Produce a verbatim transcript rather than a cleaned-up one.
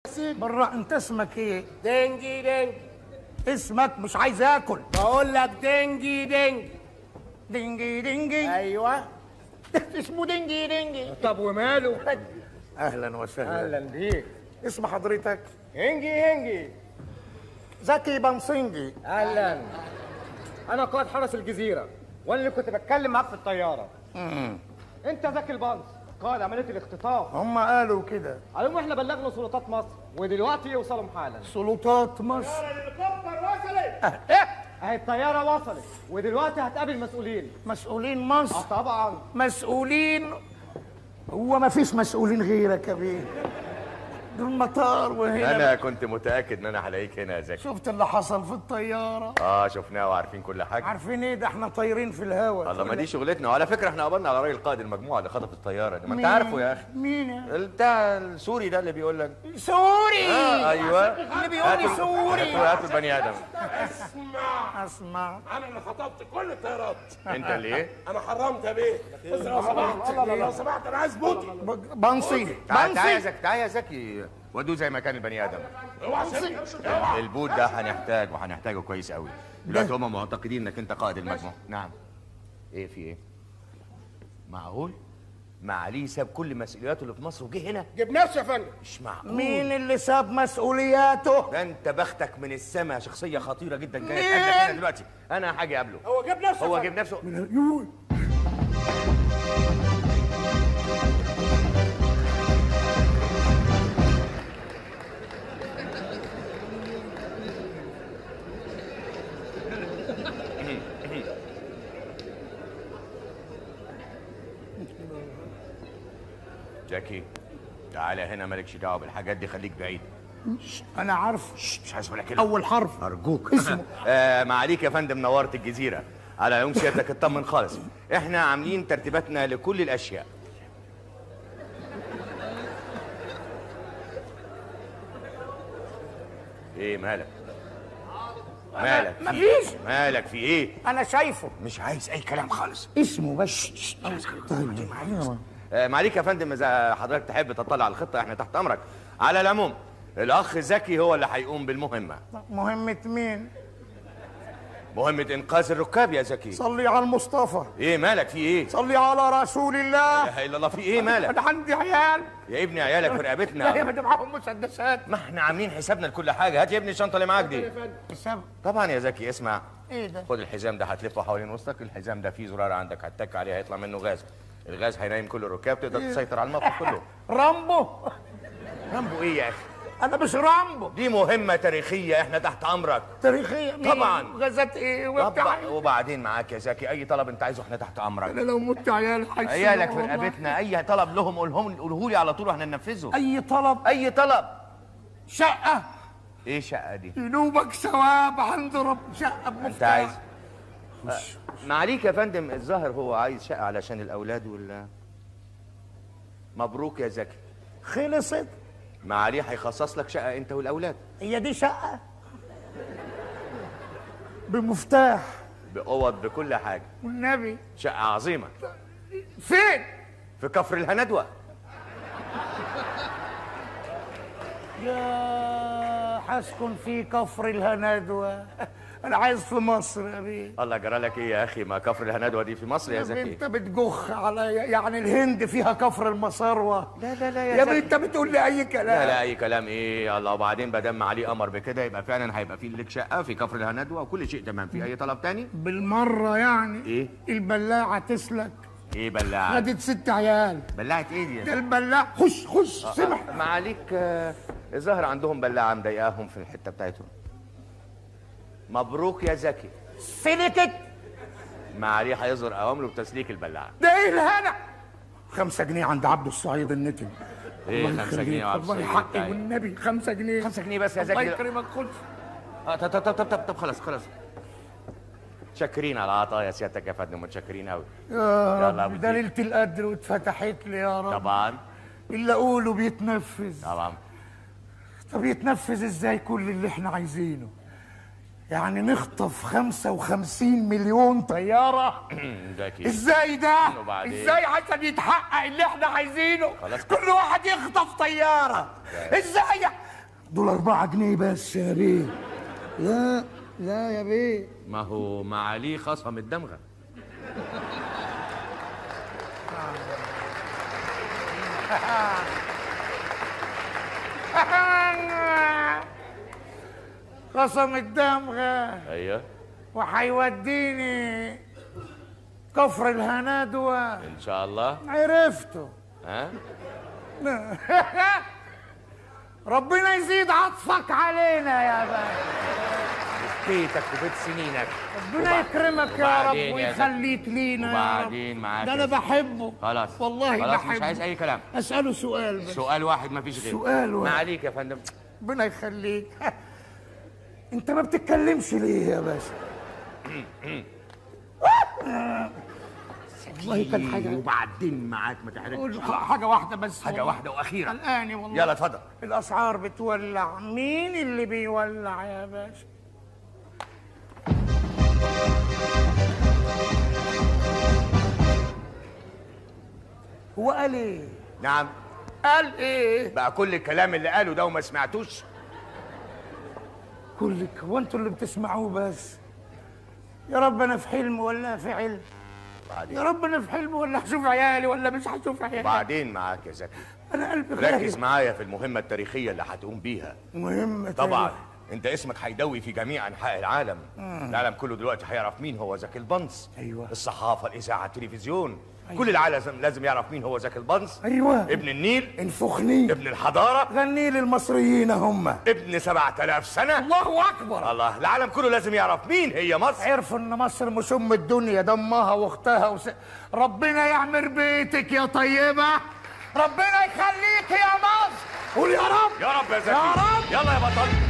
سيدي بالراحة. انت اسمك ايه؟ دنجي دنجي. اسمك مش عايز اكل. بقول لك دنجي دنجي. دنجي دنجي. ايوه اسمه دنجي دنجي. طب وماله؟ اهلا وسهلا. اهلا بيك. اسم حضرتك؟ هنجي هنجي. زكي بنصنجي. اهلا. انا قائد حرس الجزيره وانا اللي كنت بتكلم معاك في الطياره. امم انت زكي البنص قائد عمليه الاختطاف. هم قالوا كده. على احنا بلغنا سلطات مصر ودلوقتي يوصلوا حالا. سلطات مصر. الهليكوبتر وصلت. اه. ايه؟ اهي الطياره وصلت ودلوقتي هتقابل مسؤولين. مسؤولين اه مصر؟ طبعا. مسؤولين؟ هو ما فيش مسؤولين غيرك يا بيه؟ دول مطار وهنا. انا كنت متاكد ان انا هلاقيك هنا يا زكي. شفت اللي حصل في الطياره؟ اه شفناه وعارفين كل حاجه. عارفين ايه ده؟ احنا طايرين في الهواء. الله ما دي شغلتنا. وعلى فكره احنا قبضنا على راجل قائد المجموعه اللي خطف الطياره دي، ما انت مين؟ عارفه يا اخي. مين يا؟ بتاع السوري ده اللي بيقول لك سوري. اه ايوه اللي بيقول لي هاتوا- سوري. هاتوا هاتوا البني ادم. اسمع، اسمع. انا اللي خطبت كل الطيارات. انت اللي ايه؟ انا حرمت يا بيه. بس لو سمحت لو سمحت انا عايز بوتي. بنصي. تعال تعال يا بنصي. زكي تعال يا زكي ودوه زي ما كان البني ادم. اوعى سيبني. اوعى. البوت ده هنحتاج وهنحتاجه كويس قوي. دلوقتي هم معتقدين انك انت قائد المجموعه. نعم. ايه في ايه؟ معقول؟ معاليه ساب كل مسؤولياته اللي في مصر وجه هنا؟ جيب نفسي يا فندم. مش معقول. مين اللي ساب مسؤولياته؟ ده انت بختك من السما، شخصيه خطيره جدا جايه مين؟ تقابلك هنا دلوقتي. انا هاجي اقابله. هو جيب نفسه. هو يا جيب فندم. نفسه. جاكي تعالى هنا، مالكش دعوه بالحاجات دي، خليك بعيد. انا عارف. مش عايز ولا كلمه. اول حرف. ارجوك. اسمه. آه معاليك يا فندم، نورت الجزيره. على يوم سيادتك اطمن خالص. احنا عاملين ترتيباتنا لكل الاشياء. ايه مالك؟ مالك؟ في- مفيش. مالك في ايه؟ انا شايفه. مش عايز اي كلام خالص. اسمه بس. طيب. آه معاليك يا فندم، اذا حضرتك تحب تطلع على الخطه احنا تحت امرك. على العموم الاخ زكي هو اللي هيقوم بالمهمه. مهمة مين؟ مهمه انقاذ الركاب يا زكي. صلي على المصطفى. ايه مالك في ايه؟ صلي على رسول الله. لا اله الا الله، في ايه مالك؟ انا عندي عيال. يا ابني عيالك في لا يا رقبتنا. بدي معاهم مسدسات. ما احنا عاملين حسابنا لكل حاجه. هات يا ابني الشنطه اللي معاك دي. حساب. طبعا يا زكي اسمع. ايه ده؟ خد الحزام ده هتلفه حوالين وسطك. الحزام ده فيه زرار عندك هتتك عليه هيطلع منه غاز. الغاز هينام كل الركاب، تقدر تسيطر على الموقف كله. رامبو. رامبو ايه يا اخي؟ انا مش رامبو. دي مهمه تاريخيه، احنا تحت امرك. تاريخية مين؟ طبعا. غازات ايه وبتاع طب وبعدين معاك يا زكي اي طلب انت عايزه احنا تحت امرك. انا لو مت عيال حيث. عيالك في رقبتنا، اي طلب لهم قولهم قوله لي على طول واحنا ننفذه. اي طلب. اي طلب. شقة. ايه شقه دي؟ ينوبك ثواب عند رب. شقة بمفتاح. انت عايز آه، معاليك يا فندم، الظاهر هو عايز شقه علشان الاولاد وال مبروك يا زكي. خلصت. معاليه هيخصص لك شقه انت والاولاد. هي دي شقة بمفتاح باوض بكل حاجه. والنبي. شقه عظيمه فين؟ في كفر الهندوه. يا حسكن في كفر الهندوة. انا عايز في مصر يا بيه. الله جرى لك ايه يا اخي؟ ما كفر الهندوه دي في مصر يا زكي. انت بتجخ على يعني الهند فيها كفر المسروة. لا لا لا يا يا بيه زكي. انت بتقول لي اي كلام. لا لا اي كلام ايه. الله وبعدين ما دام عليه امر بكده يبقى فعلا هيبقى في لك شقه في كفر الهندوه وكل شيء تمام. في اي طلب تاني؟ بالمرة يعني. ايه؟ البلاعة تسلك. ايه بلاعه؟ خدت ست عيال. بلاعه ايه دي يا ده زكي؟ البلاع. خش خش سمح. معاليك آه، الظاهر عندهم بلاعه مضايقاهم في الحته بتاعتهم. مبروك يا زكي. سلكت. معاليه هيظهر اوامره بتسليك البلاعه. ده ايه الهنا؟ خمسة جنيه عند عبد الصعيد النتن. ايه الله خمسة يخليك. جنيه يا عبد الله الصعيد؟ يحقي تعال. والنبي خمسة جنيه. خمسة جنيه بس يا الله زكي. يكرمك خش. اه طب طب طب طب طب خلاص خلاص. متشكرين على عطايا سيادتك يا فندم، متشكرين قوي. يا يلا رب أبو ده زيد. ليلة القدر واتفتحت لي يا رب. طبعا اللي اقوله بيتنفذ. طبعا. طب يتنفذ ازاي كل اللي احنا عايزينه؟ يعني نخطف خمسة وخمسين مليون طيارة؟ زكي. ازاي ده؟ وبعدين؟ ازاي عشان يتحقق اللي احنا عايزينه؟ خلاص. كل واحد يخطف طيارة. ازاي؟ دول أربعة جنيه بس يا بيه. لا لا يا بيه. ما هو معاليه خصم الدمغه. خصم الدمغة. ايوه. وحيوديني كفر الهنادوة ان شاء الله. عرفته. ها؟ ربنا يزيد عطفك علينا يا باشا. بيتك وبيت سنينك. ربنا يكرمك يا رب ويخليك لينا. وبعدين معاك. ده انا بحبه. خلاص والله خلاص بحبه. مش عايز اي كلام. اساله سؤال بس. سؤال واحد ما فيش غيره. سؤال واحد. ما عليك يا فندم. ربنا يخليك. انت ما بتتكلمش ليه يا باشا؟ والله كان حاجه. وبعدين معاك ما تحرجش. حاجه واحده بس. حاجه واحده واخيره. الان والله. يلا اتفضل. الاسعار بتولع. مين اللي بيولع يا باشا؟ هو قال ايه؟ نعم. قال ايه؟ بقى كل الكلام اللي قاله ده وما سمعتوش؟ كلك هو انتوا اللي بتسمعوه بس. يا رب انا في حلم ولا في علم؟ بعدين. يا رب انا في حلم ولا هشوف عيالي ولا مش هشوف عيالي؟ بعدين معاك يا زكي. انا قلبي ركز خايف. معايا في المهمة التاريخية اللي هتقوم بيها. مهمة طبعا تاريخ. انت اسمك هيدوي في جميع انحاء العالم. مم. العالم كله دلوقتي هيعرف مين هو زكي البنص. ايوه. الصحافة، الإذاعة، التلفزيون. أيوة. كل العالم لازم يعرف مين هو زكي البنص. ايوه. ابن النيل. انفخني. ابن الحضارة. غني للمصريين هم. ابن سبعة آلاف سنة. الله أكبر. الله، العالم كله لازم يعرف مين هي مصر. عرفوا ان مصر مش ام الدنيا، دمها واختها وس... ربنا يعمر بيتك يا طيبة. ربنا يخليك يا مصر. قول يا رب. يا رب يا زكي. يا رب. يلا يا بطل.